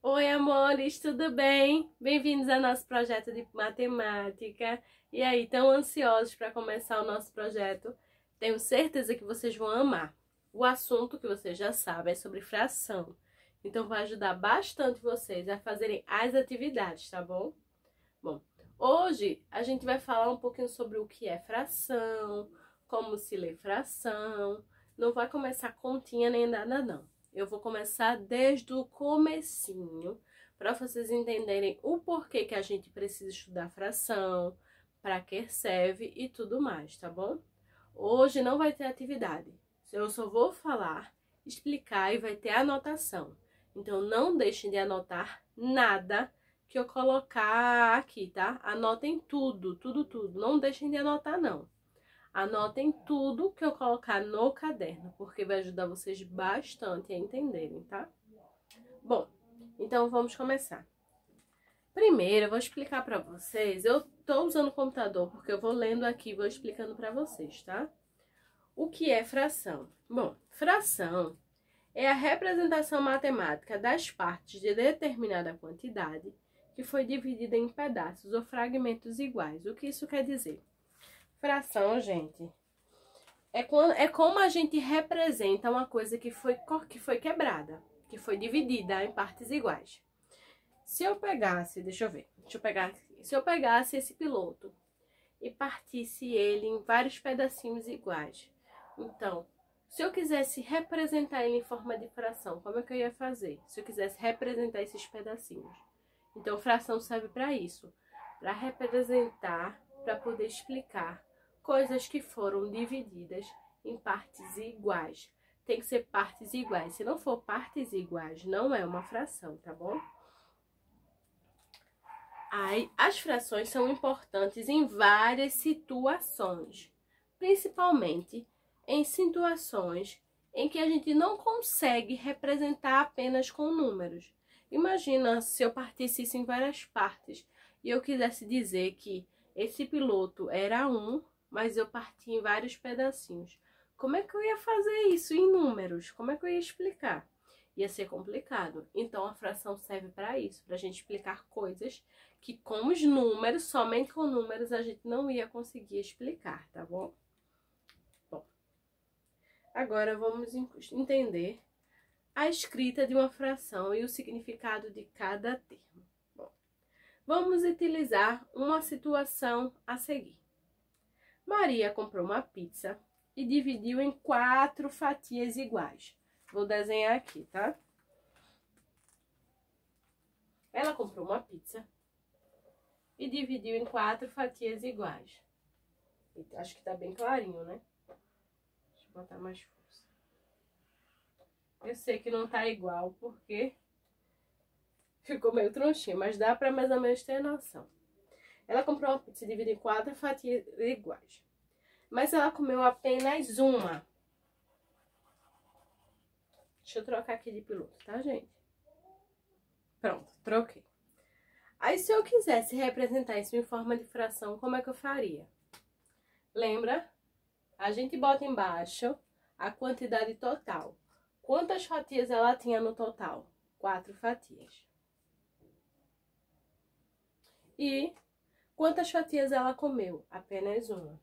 Oi, amores, tudo bem? Bem-vindos ao nosso projeto de matemática. E aí, tão ansiosos para começar o nosso projeto? Tenho certeza que vocês vão amar. O assunto que vocês já sabem é sobre fração. Então, vai ajudar bastante vocês a fazerem as atividades, tá bom? Bom, hoje a gente vai falar um pouquinho sobre o que é fração, como se lê fração. Não vai começar continha nem nada, não. Eu vou começar desde o comecinho, para vocês entenderem o porquê que a gente precisa estudar fração, para que serve e tudo mais, tá bom? Hoje não vai ter atividade, eu só vou falar, explicar e vai ter anotação. Então, não deixem de anotar nada que eu colocar aqui, tá? Anotem tudo, tudo. Não deixem de anotar, não. Anotem tudo que eu colocar no caderno, porque vai ajudar vocês bastante a entenderem, tá? Bom, então vamos começar. Primeiro, eu vou explicar para vocês. Eu tô usando o computador porque eu vou lendo aqui e vou explicando para vocês, tá? O que é fração? Bom, fração é a representação matemática das partes de determinada quantidade que foi dividida em pedaços ou fragmentos iguais. O que isso quer dizer? Fração, gente, é como a gente representa uma coisa que foi quebrada, que foi dividida em partes iguais. Se eu pegasse, se eu pegasse esse piloto e partisse ele em vários pedacinhos iguais, então, se eu quisesse representar ele em forma de fração, como é que eu ia fazer? Se eu quisesse representar esses pedacinhos. Então, fração serve para isso, para representar, para poder explicar coisas que foram divididas em partes iguais. Tem que ser partes iguais. Se não for partes iguais, não é uma fração, tá bom? Aí, as frações são importantes em várias situações, principalmente em situações em que a gente não consegue representar apenas com números. Imagina se eu partisse isso em várias partes e eu quisesse dizer que esse piloto era mas eu parti em vários pedacinhos. Como é que eu ia fazer isso em números? Como é que eu ia explicar? Ia ser complicado. Então, a fração serve para isso, para a gente explicar coisas que com os números, somente com números, a gente não ia conseguir explicar, tá bom? Bom, agora vamos entender a escrita de uma fração e o significado de cada termo. Bom, vamos utilizar uma situação a seguir. Maria comprou uma pizza e dividiu em 4 fatias iguais. Vou desenhar aqui, tá? Ela comprou uma pizza e dividiu em 4 fatias iguais. Acho que tá bem clarinho, né? Deixa eu botar mais força. Eu sei que não tá igual porque ficou meio tronchinho, mas dá pra mais ou menos ter noção. Ela comprou uma pizza e dividiu em 4 fatias iguais. Mas ela comeu apenas uma. Deixa eu trocar aqui de piloto, tá, gente? Pronto, troquei. Aí, se eu quisesse representar isso em forma de fração, como é que eu faria? Lembra? A gente bota embaixo a quantidade total. Quantas fatias ela tinha no total? 4 fatias. E quantas fatias ela comeu? Apenas uma.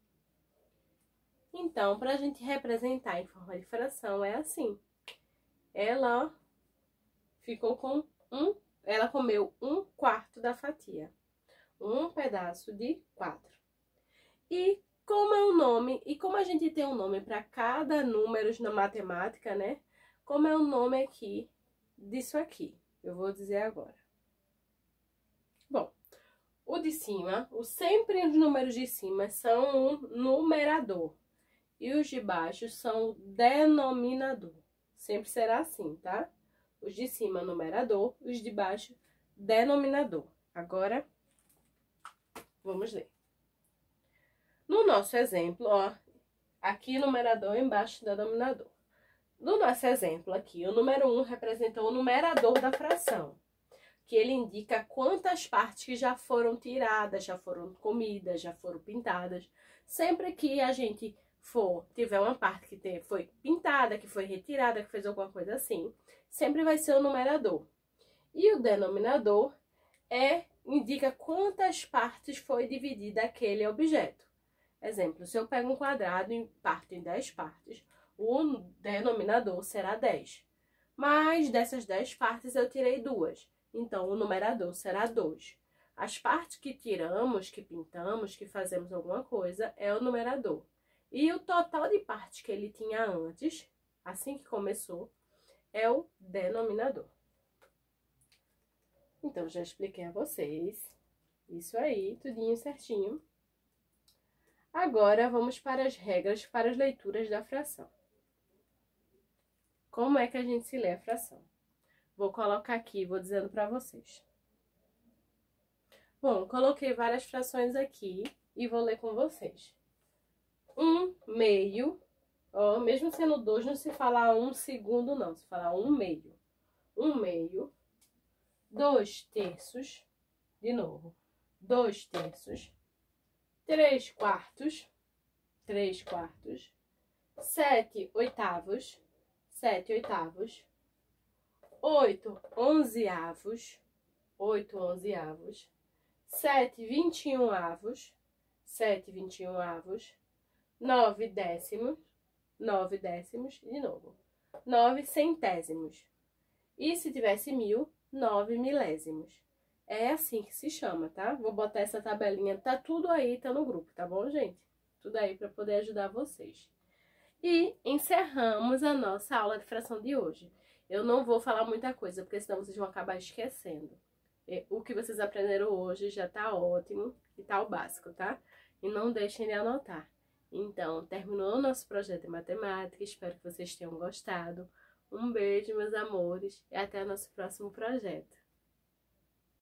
Então, para a gente representar em forma de fração, é assim. Ela, ó, ficou com ela comeu 1/4 da fatia. Um pedaço de 4. E como é o nome, e como a gente tem um nome para cada número na matemática, né? Como é o nome aqui disso aqui? Eu vou dizer agora. Bom, o de cima, sempre os números de cima são um numerador. E os de baixo são o denominador. Sempre será assim, tá? Os de cima, numerador, os de baixo, denominador. Agora, vamos ler. No nosso exemplo, ó, aqui numerador, embaixo denominador. No nosso exemplo aqui, o número 1 representa o numerador da fração, que ele indica quantas partes que já foram tiradas, já foram comidas, já foram pintadas. Sempre que a gente tiver uma parte que foi pintada, que foi retirada, que fez alguma coisa assim, sempre vai ser o numerador. E o denominador indica quantas partes foi dividida aquele objeto. Exemplo, se eu pego um quadrado e parto em 10 partes, o denominador será 10. Mas dessas 10 partes eu tirei 2, então o numerador será 2. As partes que tiramos, que pintamos, que fazemos alguma coisa, é o numerador. E o total de partes que ele tinha antes, assim que começou, é o denominador. Então, já expliquei a vocês. Isso aí, tudinho certinho. Agora, vamos para as regras para as leituras da fração. Como é que a gente se lê a fração? Vou colocar aqui, vou dizendo para vocês. Bom, coloquei várias frações aqui e vou ler com vocês. 1/2, ó, mesmo sendo 2, não se fala 1 segundo, não, se fala 1/2. 1/2, 2/3, de novo, 2/3, 3/4, 3/4, 7/8, 7/8, 8/11, 8/11, 7/21, 7/21, 9/10, 9/10, de novo, 9/100. E se tivesse 1000, 9/milésimos. É assim que se chama, tá? Vou botar essa tabelinha, tá tudo aí, tá no grupo, tá bom, gente? Tudo aí para poder ajudar vocês. E encerramos a nossa aula de fração de hoje. Eu não vou falar muita coisa, porque senão vocês vão acabar esquecendo. O que vocês aprenderam hoje já tá ótimo e tá o básico, tá? E não deixem de anotar. Então, terminou o nosso projeto de matemática, espero que vocês tenham gostado. Um beijo, meus amores, e até o nosso próximo projeto.